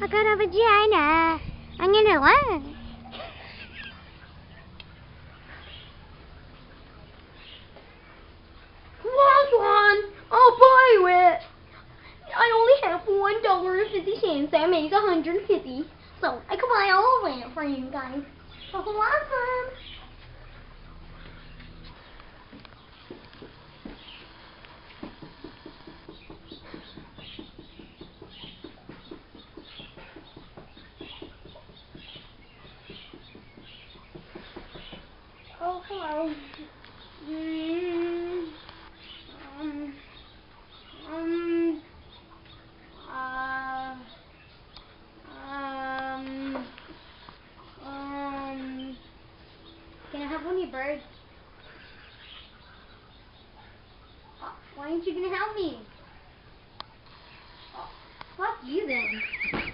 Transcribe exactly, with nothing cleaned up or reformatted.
I got a vagina. I'm gonna learn. Want one? I'll buy it. I only have one dollar and fifty cents. That makes a hundred and fifty. So I can buy all of it for you guys. So awesome. Oh, hello. Mm, um, um, uh, um, um, can I have one of your birds? Uh, why aren't you gonna help me? Oh, fuck you then.